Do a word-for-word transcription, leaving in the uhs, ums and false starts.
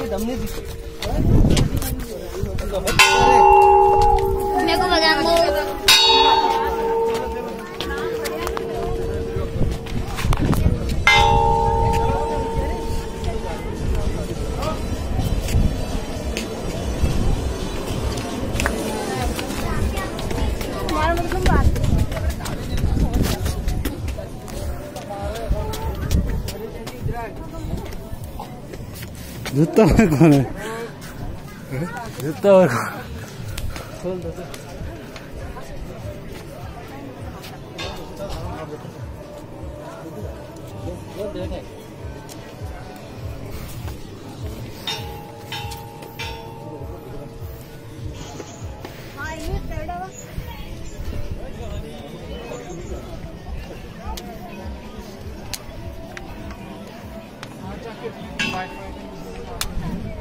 मेरे को बजा दो। जूता में कौन है? जूता और खोल दो। Bye.